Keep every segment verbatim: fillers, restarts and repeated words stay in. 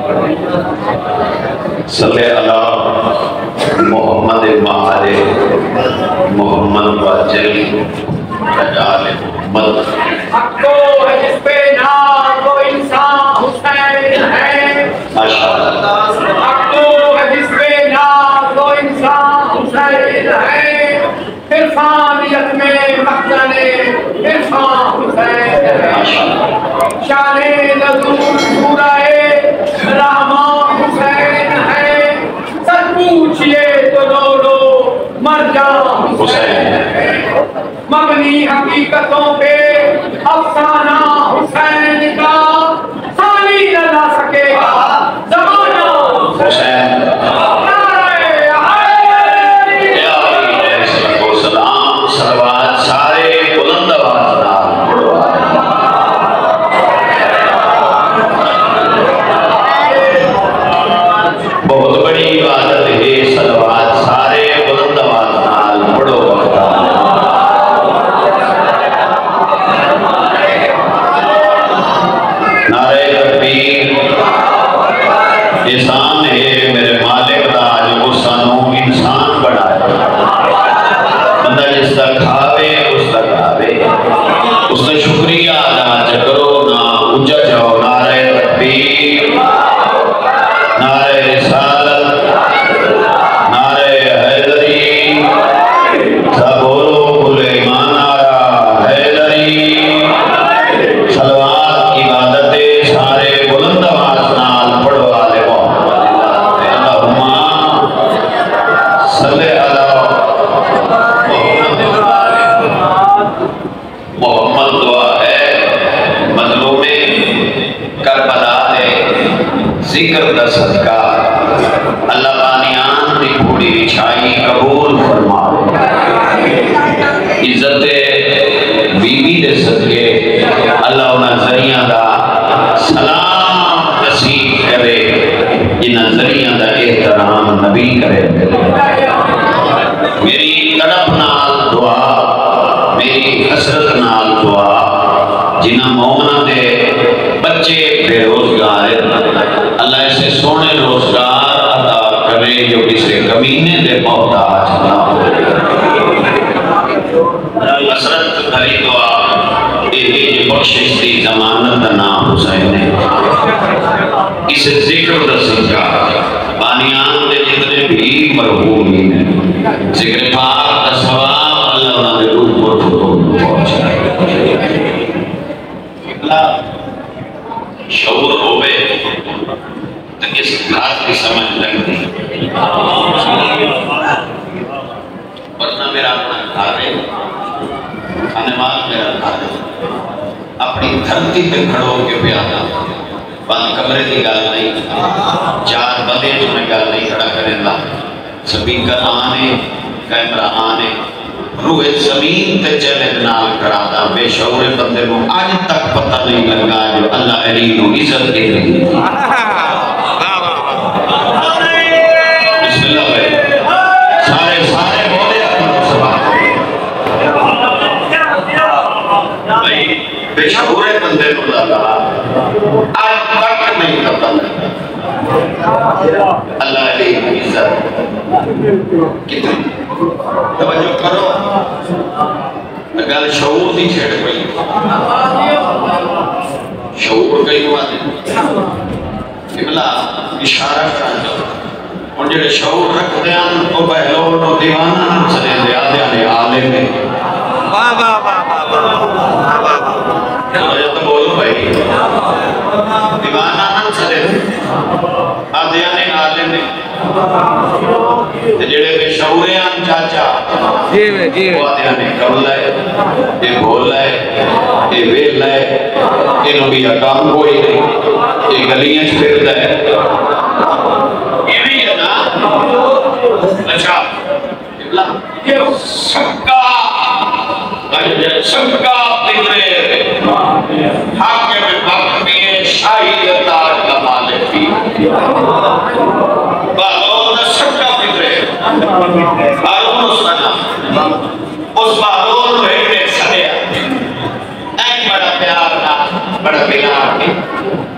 सल्ले अला मोहम्मद माले मोहम्मद वाजल रजाल मोहम्मद। हक्को है जिस पे नाम वो इंसान हुसैन है। माशाअल्लाह। हक्को है जिस पे नाम वो इंसान हुसैन है। इरफानियत में मखदने इरफान हुसैन है। शाने नज़ूर सूराए रहमान हुसैन है। सच पूछिए तो लो मरजान हुसैन है। मबनी हकीकतों पे अफसाना हुसैन का साली न ला सकेगा ज़माना हुसैन।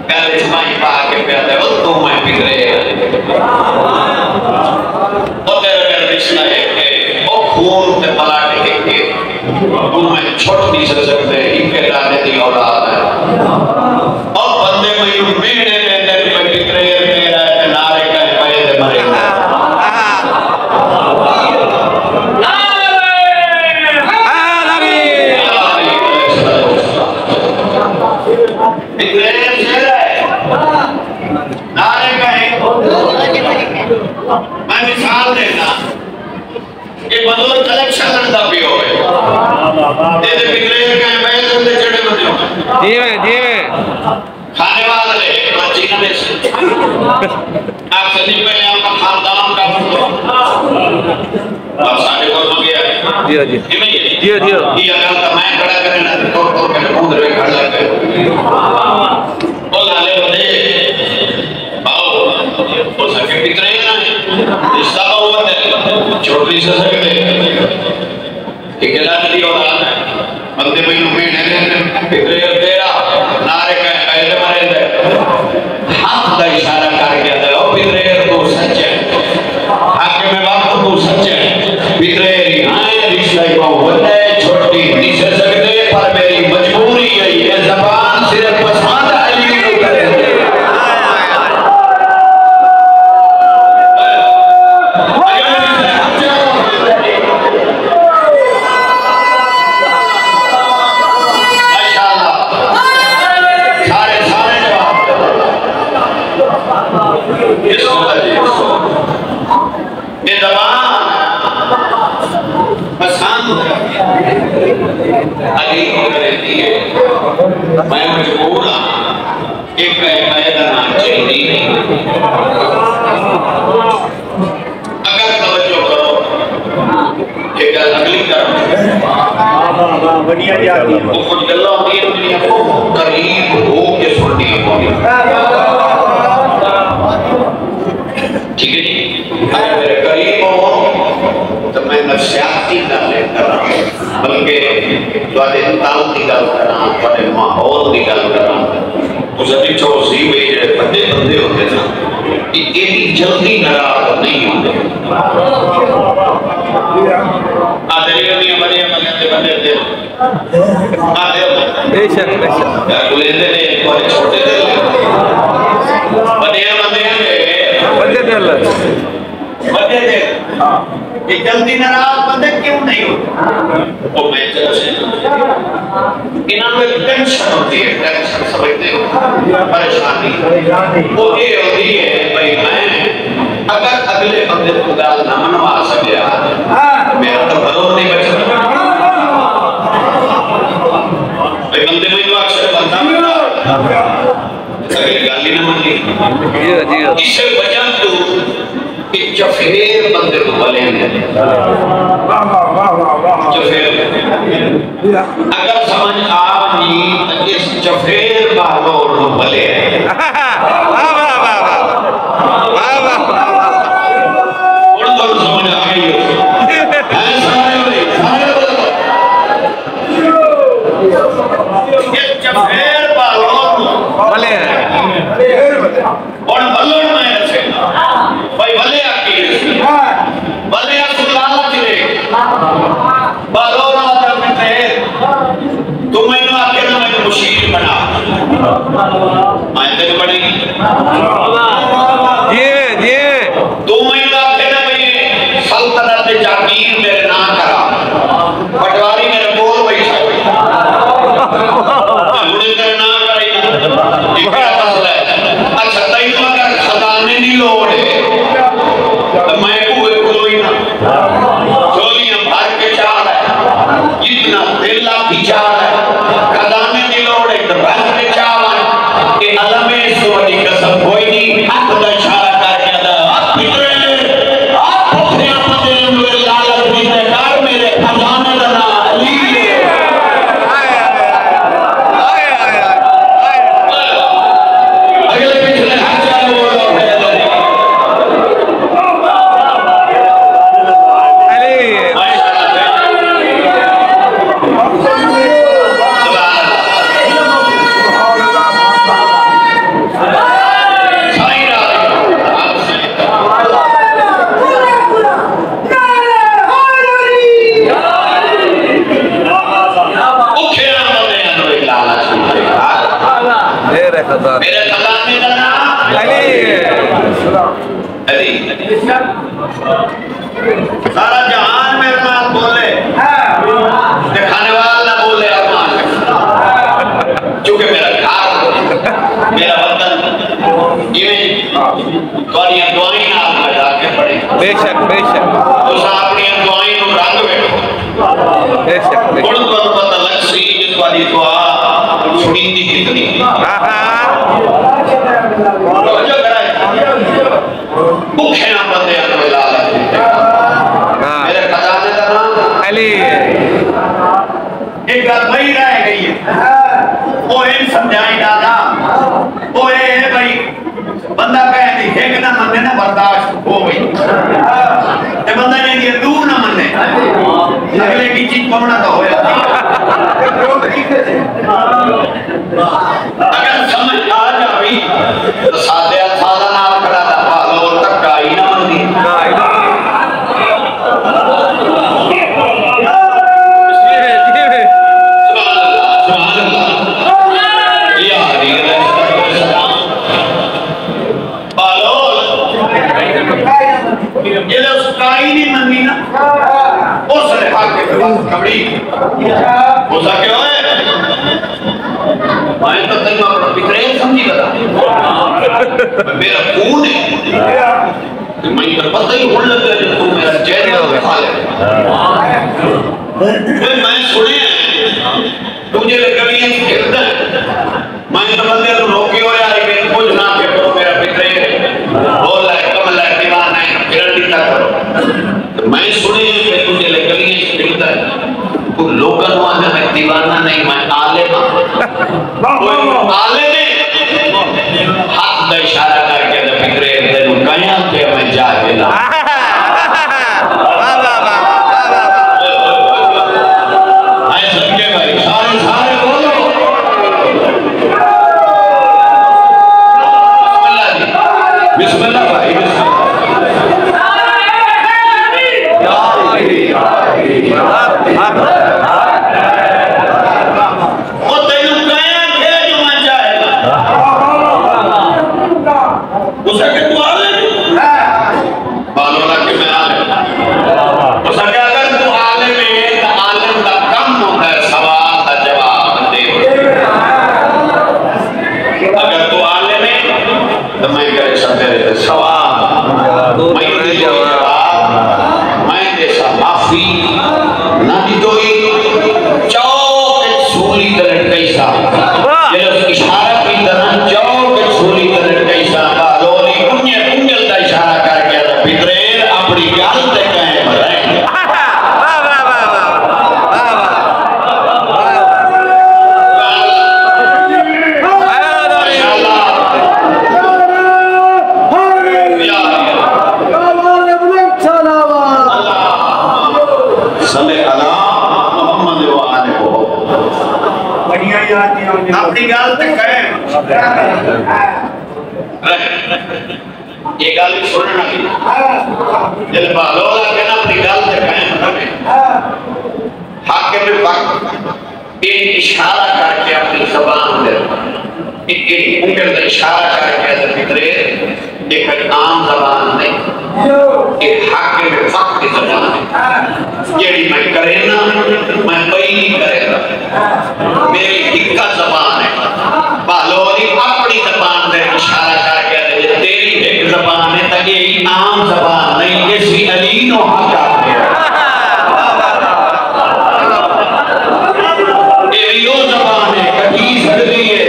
गले माई पा के प्यादे वो तू मैं बिगड़े वो तेरे मेरे रिश्ता है कि वो खून ते पलाटे के के तू मैं छोट नहीं सक सकते इनके लाने दी औलाद है और बंदे में यूं मेरे ने तेरे पे बिगड़े तेरा नारे का पाए ते मरे मैं मिसाल देना कि बंदों कलेक्शन करता भी हो गए तेरे बिगड़े के बैल से चढ़े बंदे हो जी मैं जी मैं खाने वाले बच्ची ना बेच आप सभी पहले आपका खानदान का बंदो आप सारे को हो गया जी जी जी मैं जी जी ये अगर तो मैं खड़ा करे ना तो तो के कूद रहे खड़ा कर बोल आले बंदे आओ वो सके बिगड़े ना रिश्ता हुआ है छोटी से सकते एक लाने और आना बंदे में में ने बिगड़े तेरा नारे का पहले मारे दे हाथ का इशारा कर गया था ओ बिगड़े तू सच है आगे में बात तू सच है बिगड़े हां रिश्ता को बंदे छोटी नहीं से सकते पर मेरी मजबूरी है ये ज़बान सिर्फ पसंद अली को करे मैं मजबूर हूं एक मैदान चाहिए अगर तवज्जो करो एक अगली तरफ बढ़िया जी आती है वो कुछ गल्ला होती है दुनिया को करीब हो के सुननी होगी ठीक है जी अगर मेरे करीब हो तो मैं नफसियाती गल कर बल्कि ਤੁਹਾਡੇ ਤਾਲ ਦੀ ਗੱਲ ਕਰਾਂ ਤੁਹਾਡੇ ਮਾਹੌਲ ਦੀ ਗੱਲ ਕਰਾਂ ਉਸ ਦੀ ਚੋਸੀ ਵੇ ਜਿਹੜੇ ਬੰਦੇ ਬੰਦੇ ਹੁੰਦੇ ਨਾ ਕਿ ਇਹਦੀ ਜਲਦੀ ਨਾਰਾਜ਼ ਨਹੀਂ ਹੁੰਦੇ ਆ ਤੇਰੀ ਉਹਦੀਆਂ ਬੜੀਆਂ ਬੰਦੇ ਦੇ ਬੰਦੇ ਦੇ ਆ ਦੇ बेशक बेशक ਲੈਂਦੇ ਨੇ ਕੋਈ ਛੋਟੇ ਦੇ ਬੜੀਆਂ ਬੰਦੇ ਨੇ बंदे दे अल्लाह बंदे दे ये जल्दी नाराज बंदे क्यों नहीं होते वो मैं जैसे इन्होंने एक टेंशन होती है टेंशन समझते हो परेशानी वो ये होती है भाई मैं अगर अगले बंदे को गाल ना मनवा सके मेरा तो भरोसा नहीं बचता भाई बंदे में अक्सर बंदा मिला अगली गाल ही ना मान ली जी जी इससे वजह तो कि जफेर बंदे को भले जफेर अगर समझ आ नहीं तो इस जफेर बालोर को भले वाह वाह वाह वाह वाह और तो समझ आ गई है सारे भाई सारे इस जफेर बालोर भले और बलोर में ऐसे भाई भले आके भले सुलाल चले बलोर वाला मिटे तुम मैंने आके ना मैं मुशीर बना मैं तेरे बनेगी जी जी तुम मैंने आके ना भाई सल्तनत जागीर मेरे ना करा पटवारी मेरे बोल बैठा मुझे तेरे ना कराई एक मसला है अच्छा तई तो अगर खजाने दी लोड़ है तो मैं कुएं खुलोई ना चोलियां भर के चाल है इतना दिला की चाल है खजाने दी लोड़ है तो भर के चाल है कि अलमे सोनी कसम कोई नहीं मेरे खजाने मेरे खजाने का नाम अली अली। सारा जहान मेरे नाम बोले, दिखाने वाला ना बोले अरमान, क्योंकि मेरा घर, मेरा वतन, ये दुआएं दुआएं नाम लगा के पड़े। बेशक बेशक तो अपनी दुआएं को रंग बैठो। बेशक बेशक गुण को पता लग सी जिस वाली दुआ सुनी थी कितनी। जो कराए भूखे ना बंदे को मिला ले। मेरे खजाने का नाम अली। एक बात वही रह गई है, वो इन समझाई दादा, वो ये है भाई बंदा कहे थी एक ना मन्ने ना बर्दाश्त हो गई, ते बंदा ने ये दू ना मन्ने अगले की चीज पवना तो होया। अगर समझ आ जावी तो सादे सादा नाम करा दा पालो तक काई ना मंदी। ये लोग काई नहीं मंदी ना, उस रेखा के कबड़ी हो सके होए मैं तो तेरे को बिखरे समझी बता। मेरा खून है, मैं तो पता ही होने लगा जब तू मेरा चेहरा खा ले। मैं सुने तुझे गलियां खेलता है, मैं तो बंदे को रोके हो यार मैं कुछ ना के करो मेरा बिखरे बोल रहा है कमला दीवाना है फिर दिखा करो। तो मैं सुने मैं तुझे गलियां खेलता है तो लोगों को आने में दीवाना नहीं मैं आलिम आलिम ने हाथ का इशारा करके तो बिखरे तेरे कया के मैं जा के ला आए समझे भाई सारे सारे बोलो बिस्मिल्लाह भाई अपनी गाल तक कहे ये गाल भी सुनना की जब बालो लगे ना अपनी गाल तक कहे हाके में वक्त एक इशारा करके अपनी ज़बान दे एक उंगली का इशारा करके ऐसे फिक्रे एक आम ज़बान नहीं एक हाके में वक्त की ज़बान है ये मैं करे ना मैं वही नहीं करेगा मेरी हिक्का ज़बान है बालोरी अपनी ज़बान दे इशारा करके तेरी एक ज़बान है ताकि ये आम ज़बान नहीं ये सी अलीन और हक़ है ये रियो ज़बान है कभी सदरी है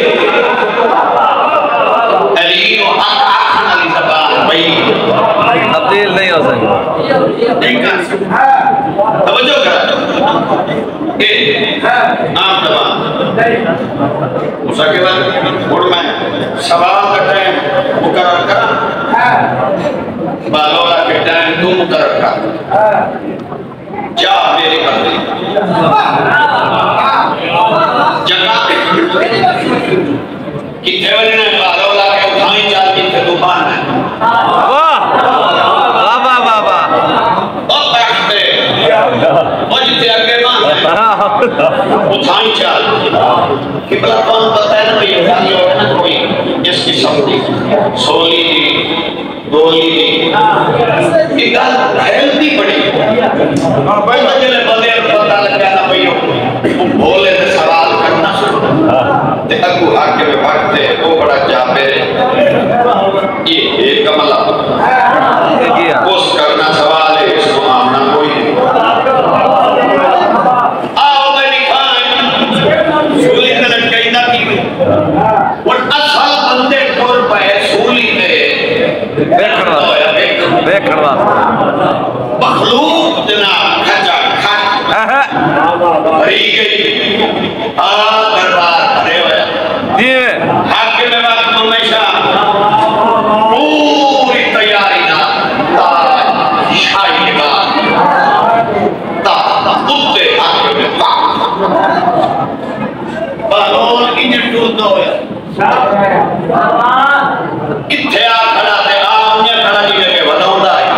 अलीन और हक़ आखन वाली ज़बान भाई तब्दील नहीं हो सकती नहीं कर सकता तवज्जो कर ए आम ज़बान उसके बाद और मैं सवाल करते हैं मुकर्रर करा बालोला के टाइम तू मुकर्रर कर जा मेरे बंदे जगह कि देवरी ने बालोला के उठाई चाल की तूफान है वाह वाह वाह वाह वाह और बैठते और जितने आगे मान उठाई चाल कि भला कौन पता है ना ये गाली हो ना कोई इसकी शब्दी सोली गोली ये गाल हेल्दी बड़ी भाई बंदे बंदे पता लग गया ना भाई वो बोले तो सवाल करना शुरू ते अगू आके में भागते वो बड़ा जाबे ये एक कमला उस करना सवाल है इसको मामना कोई नहीं आओ मेरी खान सूली तलक कहीं ना की और असल बंदे तौर पर सूली में देखना देखना मखलूक जना खचा खच भरी गई आ दरबार भरे हुए जी हाकिम में बात हमेशा पूरी तैयारी ना ताज शाही बात ता उत्ते हाकिम में बात बालोल इंजन टूट ना होया इत्थे आ खड़ा ते आमने खड़ा नहीं लगे बनाऊंदा है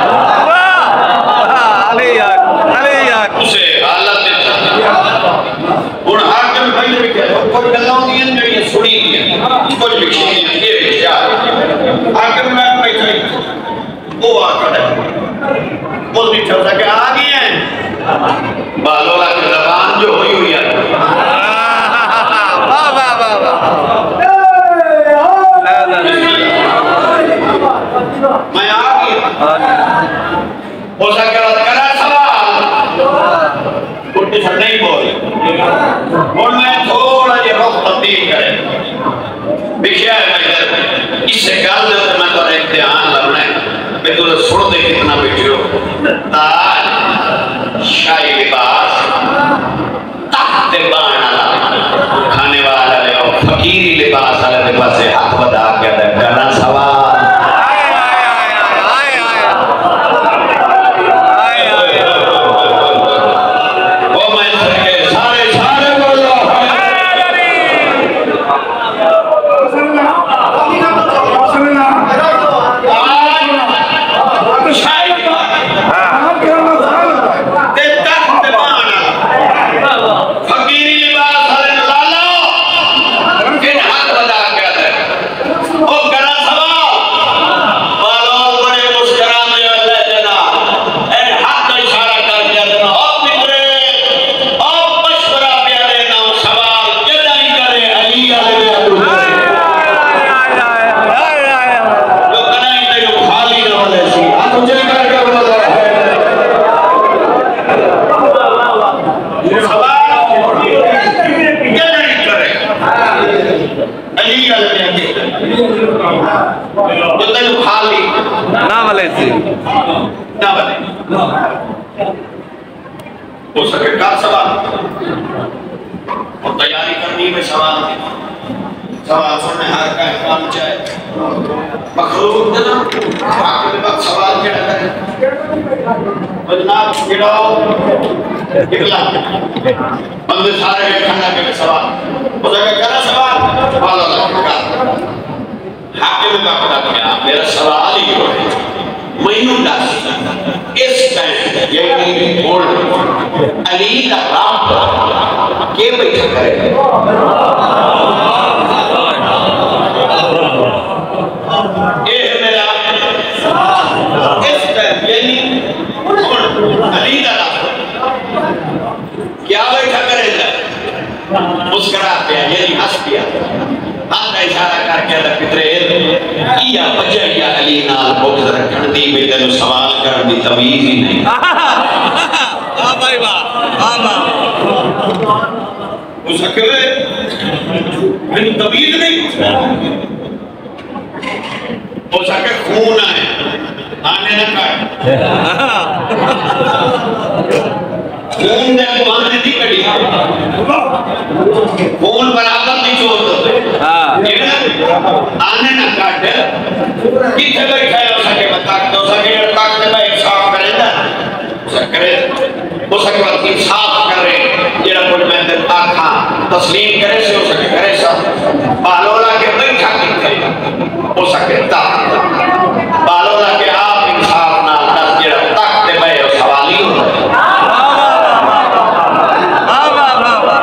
अली यार अली यार उसे हालत हुन हाकिम पहले भी कह कोई गल्लां दी न जेड़ी सुनी दी कुछ लिखी दी ये विचार हाकिम मैं बैठे वो आ खड़ा बोल भी चल सके आ गए हैं बालोला की जबान जो हुई हुई है वाह वाह वाह वाह मैं आ गया हो सके बात करा सवाल कुछ नहीं बोल और मैं थोड़ा ये रुख तब्दील करे विषय है इससे गल दे तो मैं तो एक ध्यान लगना है मैं तो सुन दे कितना वीडियो ताज शाही लिबास तख्त बाना खाने वाला ले और फकीरी लिबास वाले के पास हाथ बधा के करना सवाल हो सके का सवाल और तैयारी करनी में सवाल सवाल सुनने हर का काम चाहे मखलूक जना आखिर में सवाल क्या करे जनाब गिराओ निकला बंदे सारे के खाना के सवाल हो सके करा सवाल वाला लगा हाकिम का पता क्या मेरा सवाल ही हो मैनू दस इस टाइम यानी बोल अली का राम के बैठा करे ये मेरा इस टाइम यानी अली का राम क्या बैठा करेगा मुस्कुरा पे यानी हंस दिया हाथ का इशारा करके अदा पितरे या बजैया अली नाल बुग़्ज़ रखण दी भी तेनू सवाल करन दी तमीज़ ही नहीं वाह भाई वाह वाह वाह हो सके मैनू तमीज़ नहीं हो सके खून है आने ना कर खून दे को आने दी कड़ी खून बराबर दी चोट हां आने ना काट किथे बैठा हो सके बता दो सके तक में इंसाफ करे ना सके हो सके बात इंसाफ करे जेड़ा कोई मैं आखा तस्लीम करे से हो सके करे सब बालोला के बैठा किथे हो सके ता बालोला के आप इंसाफ ना दस जेड़ा तक में सवाल ही हो वाह वाह वाह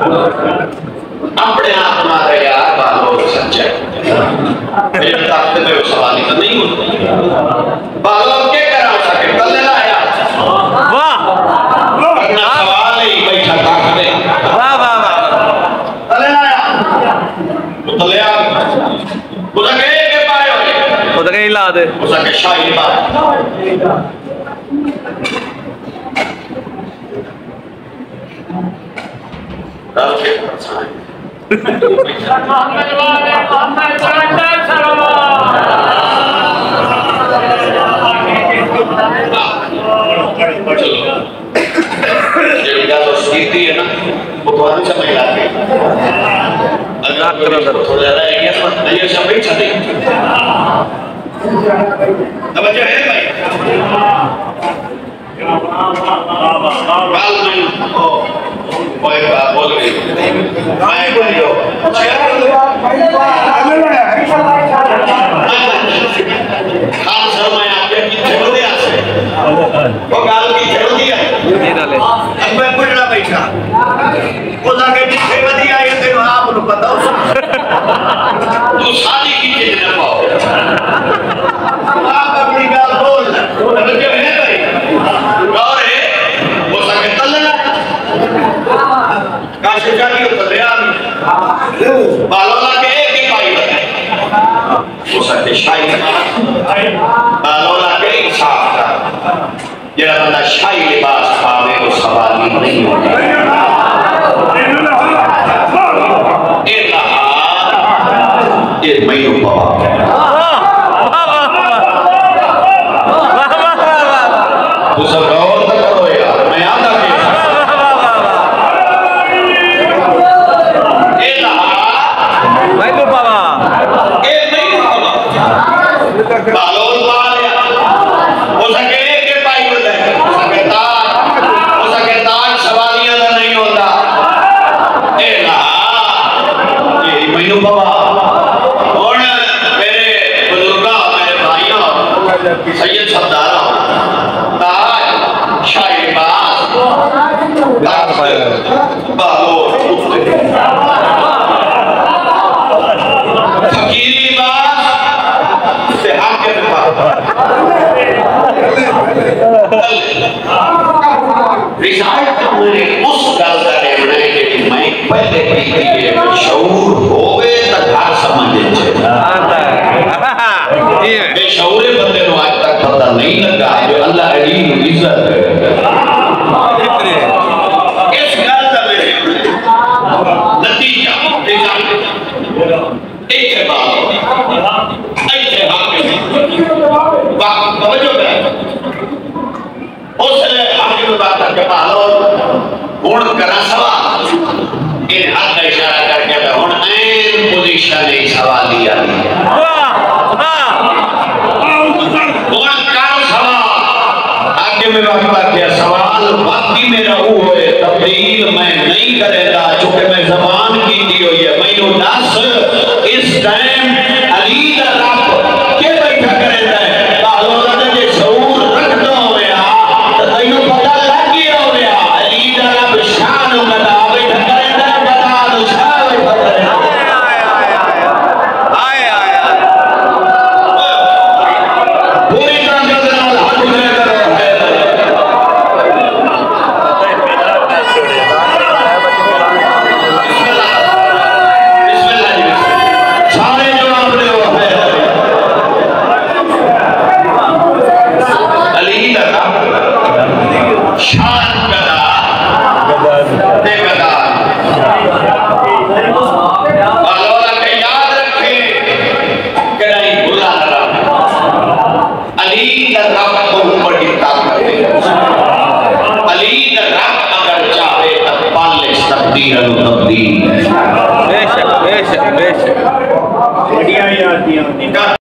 अपने आप मारे यार बालों सच्चा मेरे तख्त पे सवाल तो नहीं होता बालों के करा सके कल लाया वाह अपना सवाल ही बैठा तख्त पे वाह वाह वाह कल लाया तो ले आ उसके के पाए हो उधर कहीं ला दे उसके शाही पाए रात के परछाई मोहम्मद वाले मोहम्मद सल्लल्लाहु अलैहि वसल्लम जब तो स्थिति है ना वो बहुत समय लाते हैं अगर थोड़ा ज्यादा एरिया पर नहीं है सब छड़े तवज्जो है भाई बाल में ओ कोई बात बोल रही मैं बोलियो खान सर मैं आपके की जरूरत है वो गाल की जरूरत है ये डाले अब मैं पुछना बैठा वो जाके जिथे वधी आई ते आप नु पता हो तू शादी की चीज न पाओ आप अपनी गाल बोल तवज्जो है भाई और है वो सके तलना काशी जानी तो दया बालों के एक ही पाई बने वो सके शाही बालों के इंसाफ का जरा बंदा शाही लिबास पावे वो सवाल ही नहीं होता ये लहा ये मयूं पावा तू सब गौर तो करो यार मैं याद आ गया ये लहा भाई तो बाबा ये मयूं पावा बालों वाले हो सके के पाई होता है हो सके ताज हो सके ताज सवालियां का नहीं होता ये लहा ये मयूं पावा और मेरे बुजुर्गों मेरे भाइयों सैयद सरदारा ताज शाही बास बालों कुत्ते फकीरी बास से आके रिसाइट तो मेरे उस गल का लेवना है कि मैं पहले पीती है शऊर होवे तो घर समझे आता है ये बेशऊरे बंदे को आज तक पता नहीं लगा जो अल्लाह अली इज्जत है कितने इस गल का मेरे नतीजा रिजल्ट एक के बाद ऐसे हाकिम वक्त तवज्जो करें उस हाकिम बात करके पालो गुण करा सवाल इन हाथ का इशारा करके मैं हुन ऐन पोजीशन है सवाल दिया वाह वाह गुण कर सवाल आगे में वाकई किया सवाल वाकई मेरा वो है तब्दील मैं नहीं करेगा चूंकि मैं जबान की दी हुई है मैनू दस इस टाइम अली दा रब के बैठा करेगा है बालों दा जे शऊर रखदा होया तो तैनू पता लग गया होया अली दा रब शान कदा बैठा करेगा कदा तो शान बैठा करेगा आए आए पूरी तरह से नाल हाथ खड़े करो है सारे जवाब दे है अली दा शान कदा ते कदा अल्लाह के याद रखे कहीं भूला न रहा अली दा रब को बड़ी ताकत है अली दा रब अगर चाहे तो पालिश तकदीर नु तब्दील बेशक बेशक बेशक बढ़िया याद दिया का